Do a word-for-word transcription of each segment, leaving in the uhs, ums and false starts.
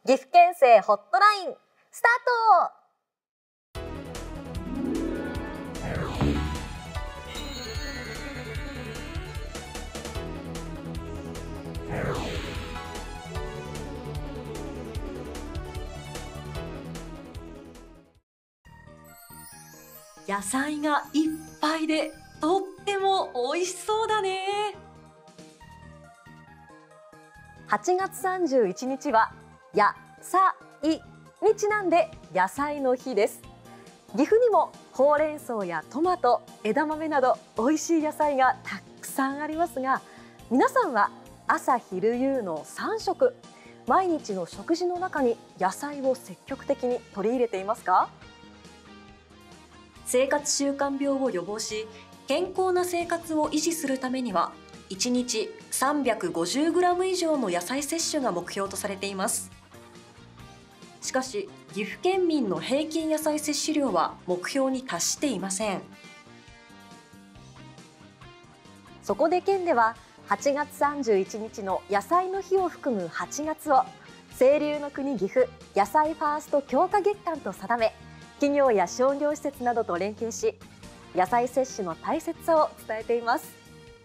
岐阜県政ホットラインスタート。 野菜がいっぱいでとっても美味しそうだね。 はちがつさんじゅういちにちはやさいにちなんで野菜の日です。岐阜にもほうれん草やトマト、枝豆など美味しい野菜がたくさんありますが、皆さんは朝昼夕のさんしょく毎日の食事の中に野菜を積極的に取り入れていますか？ 生活習慣病を予防し、健康な生活を維持するためにはいちにち さんびゃくごじゅうグラム 以上の野菜摂取が目標とされています。しかし岐阜県民の平均野菜摂取量は目標に達していません。 そこで県でははちがつさんじゅういちにちの野菜の日を含むはちがつを清流の国岐阜野菜ファースト強化月間と定め、企業や商業施設などと連携し、野菜摂取の大切さを伝えています。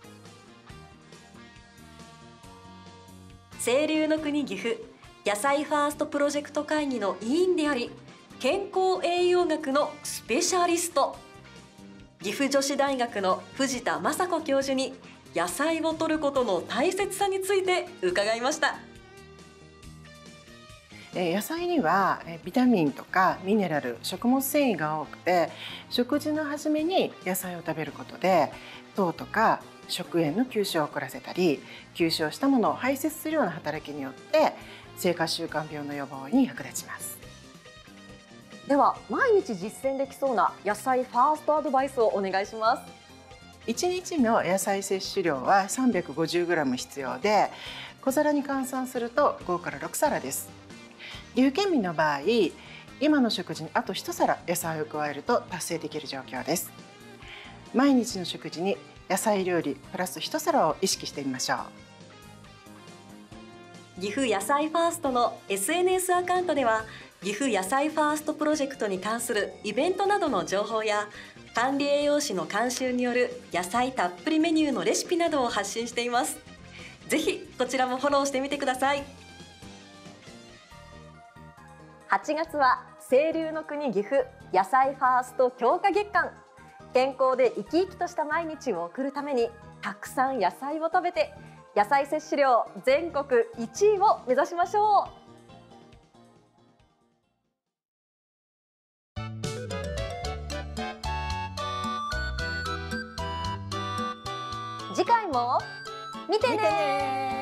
清流の国岐阜野菜ファーストプロジェクト会議の委員であり、健康栄養学のスペシャリスト、岐阜女子大学の藤田雅子教授に野菜を摂ることの大切さについて伺いました。 野菜にはビタミンとかミネラル、食物繊維が多くて、食事の初めに野菜を食べることで糖とか食塩の吸収を遅らせたり、吸収したものを排泄するような働きによって生活習慣病の予防に役立ちます。 では毎日実践できそうな野菜ファーストアドバイスをお願いします。 いちにちの野菜摂取量は さんびゃくごじゅうグラム 必要で、小皿に換算するとごからろくさらです。岐阜県民の場合、今の食事にあと一皿野菜を加えると達成できる状況です。毎日の食事に野菜料理プラス一皿を意識してみましょう。岐阜野菜ファーストの エスエヌエス アカウントでは、岐阜野菜ファーストプロジェクトに関するイベントなどの情報や、管理栄養士の監修による野菜たっぷりメニューのレシピなどを発信しています。ぜひこちらもフォローしてみてください。 はちがつは清流の国岐阜野菜ファースト強化月間。健康で生き生きとした毎日を送るために、たくさん野菜を食べて野菜摂取量全国いちいを目指しましょう。次回も見てね。